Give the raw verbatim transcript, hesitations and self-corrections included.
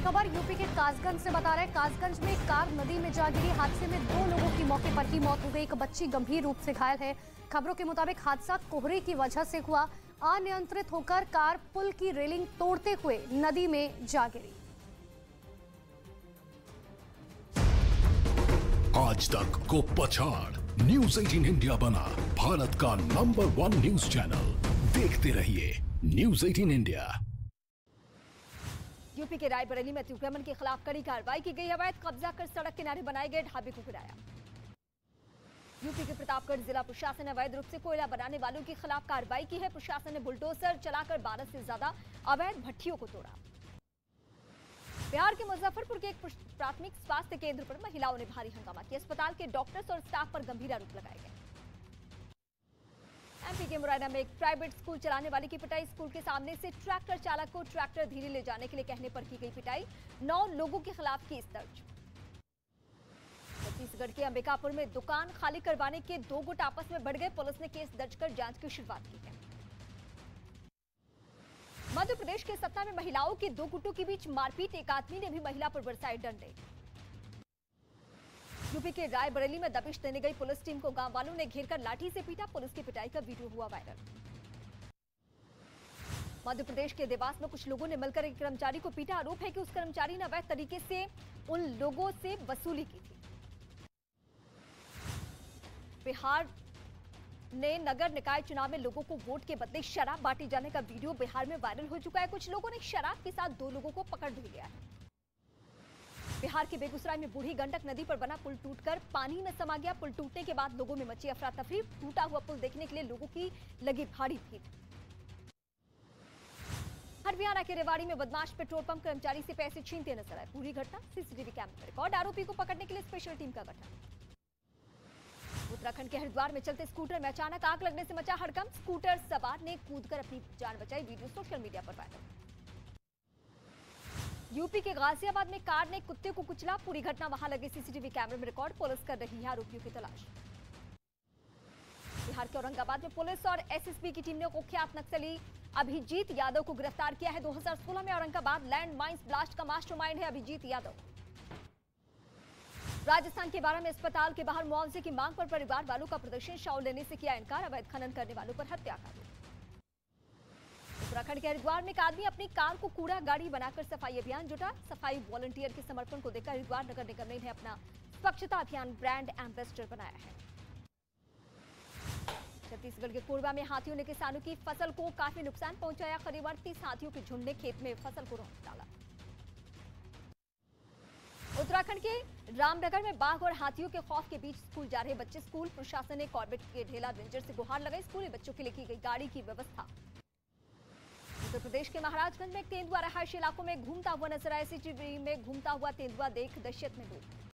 खबर यूपी के कासगंज से बता रहे हैं। कासगंज में एक कार नदी में जा गिरी। हादसे में दो लोगों की मौके पर ही मौत हो गई। एक बच्ची गंभीर रूप से घायल है। खबरों के मुताबिक हादसा कोहरे की वजह से हुआ। अनियंत्रित होकर कार पुल की रेलिंग तोड़ते हुए नदी में जा गिरी। आज तक को पछाड़ न्यूज़ अठारह इंडिया बना भारत का नंबर वन न्यूज चैनल। देखते रहिए न्यूज़ अठारह इंडिया। यूपी के रायबरेली में अतिक्रमण के खिलाफ कड़ी कार्रवाई की गई। अवैध कब्जा कर सड़क किनारे बनाए गए ढाबे को गिराया। यूपी के प्रतापगढ़ जिला प्रशासन ने अवैध रूप से कोयला बनाने वालों के खिलाफ कार्रवाई की है। प्रशासन ने बुलडोजर चलाकर बारह से ज्यादा अवैध भट्टियों को तोड़ा। बिहार के मुजफ्फरपुर के एक प्राथमिक स्वास्थ्य केंद्र पर महिलाओं ने भारी हंगामा किया। अस्पताल के डॉक्टर्स और स्टाफ पर गंभीर आरोप लगाए गए। एमपी के मुरैना में एक प्राइवेट स्कूल चलाने वाले की पिटाई। स्कूल के सामने से ट्रैक्टर चालक को ट्रैक्टर धीरे ले जाने के लिए कहने पर की गई पिटाई। नौ लोगों के खिलाफ केस दर्ज। छत्तीसगढ़ के अंबिकापुर में दुकान खाली करवाने के दो गुट आपस में बढ़ गए। पुलिस ने केस दर्ज कर जांच की शुरुआत की है। मध्य प्रदेश के सतना में महिलाओं के दो गुटों के बीच मारपीट। एक आदमी ने भी महिला पर बरसाए डंडे। यूपी के रायबरेली में दबिश देने गई पुलिस टीम को गांव वालों ने घेरकर लाठी से पीटा। पुलिस की पिटाई का वीडियो हुआ वायरल। मध्य प्रदेश के देवास में कुछ लोगों ने मिलकर एक कर्मचारी को पीटा। आरोप है कि उस कर्मचारी ने अवैध तरीके से उन लोगों से वसूली की थी। बिहार ने नगर निकाय चुनाव में लोगों को वोट के बदले शराब बांटे जाने का वीडियो बिहार में वायरल हो चुका है। कुछ लोगों ने शराब के साथ दो लोगों को पकड़ भी लिया है। बिहार के बेगूसराय में बूढ़ी गंडक नदी पर बना पुल टूटकर पानी में समा गया। पुल टूटने के बाद लोगों में मची अफरा तफरी। टूटा हुआ पुल देखने के लिए लोगों की लगी भारी भीड़। हरियाणा के रेवाड़ी में बदमाश पेट्रोल पंप कर्मचारी से पैसे छीनते नजर आए। पूरी घटना सीसीटीवी कैमरे में रिकॉर्ड। आरोपी को पकड़ने के लिए स्पेशल टीम का गठन। उत्तराखंड के हरिद्वार में चलते स्कूटर में अचानक आग लगने से मचा हड़कंप। स्कूटर सवार ने कूदकर अपनी जान बचाई। वीडियो सोशल मीडिया पर वायरल। यूपी के गाजियाबाद में कार ने कुत्ते को कुचला। पूरी घटना वहां लगे सीसीटीवी कैमरे में रिकॉर्ड। पुलिस कर रही है आरोपियों की तलाश। बिहार के औरंगाबाद में पुलिस और एसएसबी की टीम ने कुख्यात नक्सली अभिजीत यादव को गिरफ्तार किया है। दो हज़ार सोलह में औरंगाबाद लैंड माइंस ब्लास्ट का मास्टरमाइंड है अभिजीत यादव। राजस्थान के बारह में अस्पताल के बाहर मुआवजे की मांग पर परिवार वालों का प्रदर्शन। शाव लेने से किया इनकार। अवैध खनन करने वालों पर हत्या का आरोप। उत्तराखंड के हरिद्वार में एक आदमी अपनी कार को कूड़ा गाड़ी बनाकर सफाई अभियान जुटा। सफाई वॉलंटियर के समर्पण को देखकर हरिद्वार नगर निगम ने इन्हें अपना स्वच्छता अभियान ब्रांड एम्बेसडर बनाया है। छत्तीसगढ़ के कोरबा में हाथियों ने किसानों की फसल को काफी नुकसान पहुंचाया। करीब अड़तीस हाथियों के झुंड ने खेत में फसल को रौंद डाला। उत्तराखंड के रामनगर में बाघ और हाथियों के खौफ के बीच स्कूल जा रहे बच्चे। स्कूल प्रशासन ने कॉर्बेट के ढेला रेंजर से गुहार लगाई। स्कूली बच्चों के लिए की गई गाड़ी की व्यवस्था। उत्तर प्रदेश के महाराजगंज में एक तेंदुआ रहायशी इलाकों में घूमता हुआ नजर आया। सीसीटीवी में घूमता हुआ तेंदुआ देख दहशत में लोग।